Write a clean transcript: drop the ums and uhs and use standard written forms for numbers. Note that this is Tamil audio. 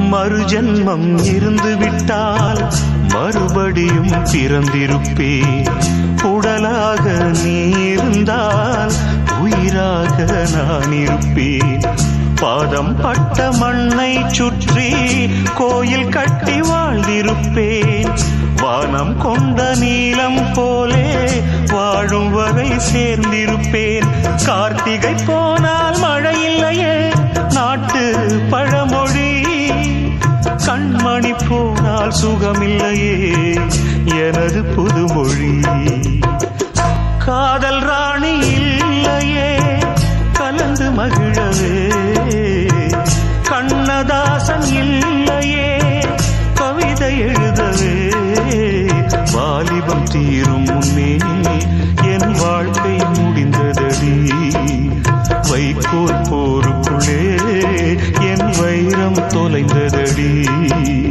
மறுஜன்மம் இருந்து விட்டால் மறுபடியும் பிறந்திருப்பேன். உடலாக நீ இருந்தால் உயிராக நான் இருப்பேன். பாதம் பட்ட மண்ணை சுற்றி கோயில் கட்டி வாழ்ந்திருப்பேன். வானம் கொண்ட நீலம் போலே வாழும் வரை சேர்ந்திருப்பேன். கார்த்திகை போனால் மழை இல்லையே நாட்டு பழமொழி. கண்மணி போனால் சுகமில்லையே எனது புதுமொழி. காதல் ராணி இல்லையே கலந்து மகிழவே. கண்ணதாசன் இல்லையே கவிதை எழுதவே. வாலிபம் தீரும் முன்னே என் வாழ்க்கை முடிந்ததடி. வைக்கோல் போருக்குள்ளே என் வைரம் தொலைந்ததடி.